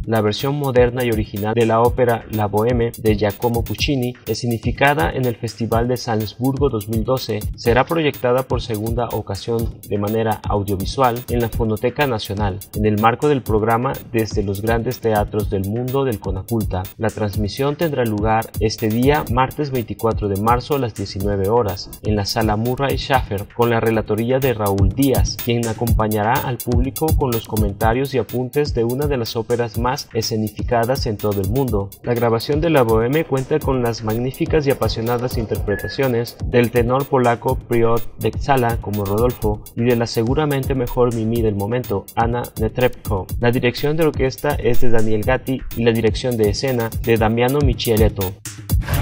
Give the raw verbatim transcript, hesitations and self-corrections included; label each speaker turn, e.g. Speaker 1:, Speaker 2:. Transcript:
Speaker 1: La versión moderna y original de la ópera La Bohème de Giacomo Puccini, escenificada en el Festival de Salzburgo dos mil doce, será proyectada por segunda ocasión de manera audiovisual en la Fonoteca Nacional, en el marco del programa Desde los grandes teatros del mundo del Conaculta. La transmisión tendrá lugar este día, martes veinticuatro de marzo a las diecinueve horas, en la Sala Murray Schaffer, con la relatoría de Raúl Díaz, quien acompañará al público con los comentarios y apuntes de una de las óperas más escenificadas en todo el mundo. La grabación de La Bohème cuenta con las magníficas y apasionadas interpretaciones del tenor polaco Piotr Beczala como Rodolfo y de la seguramente mejor Mimi del momento, Anna Netrebko. La dirección de orquesta es de Daniel Gatti y la dirección de escena de Damiano Micheletto.